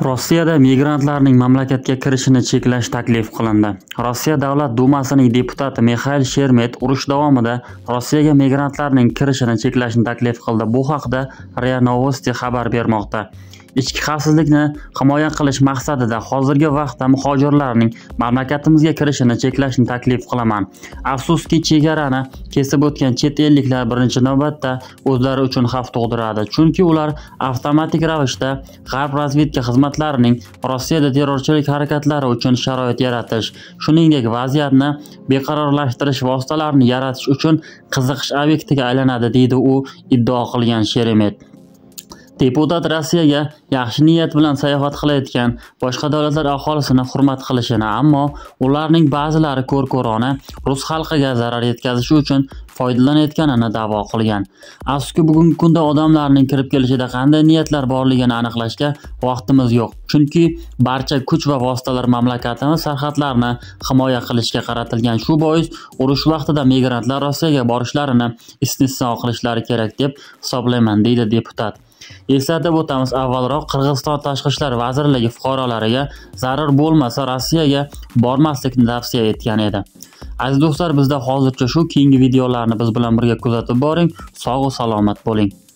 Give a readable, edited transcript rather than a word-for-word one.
Rossiyada migrantlarning mamlakatga kirishini cheklash taklif qilindi. Rossiya Davlat dumasining deputati Mixail Shermet urush davomida Rossiyaga migrantlarning kirishini cheklashni taklif qildi. Bu haqda RIA Novosti xabar bermoqda. Ichki xavfsizlikni himoya qilish maqsadida hozirgi vaqtda muhojirlarning mamlakatimizga kirishini cheklashni taklif qilaman. Afsuski, chegarani kesib o'tgan chet elliklar birinchi navbatda o'zlari uchun xavf tug'diradi, chunki ular avtomatik ravishda G'arb razvedka xizmatlarining Rossiyada terrorchilik harakatlari uchun sharoit yaratish, shuningdek vaziyatni beqarorlashtirish vositalarini yaratish uchun qiziqish obyektiga aylanadi, deydi u iddao qilgan Sheremet. Deputat Rossiyaga yaxshi niyat bilan sayohat qilayotgan boshqa davlatlar aholisini hurmat qilishini, ammo ularning ba'zilari ko'r-ko'rona rus xalqiga zarar yetkazishi uchun foydalanayotganini da'vo qilgan. Afsuski, bugungi kunda odamlarning kirib kelishida qanday niyatlar borligini aniqlashga vaqtimiz yo'q, chunki barcha kuch va vositalar mamlakatimiz sarhadlarini himoya qilishga qaratilgan. Shu bois urush vaqtida migrantlar Rossiyaga borishlarini istisno qilishlari kerak deb hisoblayman, deydi deputat. Eslatib o'tamiz, avvalroq Qirg'iziston Tashqi ishlar vazirligi fuqarolariga zarar bo'lmasa Rossiyaga bormaslikni tavsiya etgan edi. Aziz do'stlar, bizda hozircha shu. Keyingi videolarni biz bilan birga kuzatib boring. Sog' va salomat bo'ling.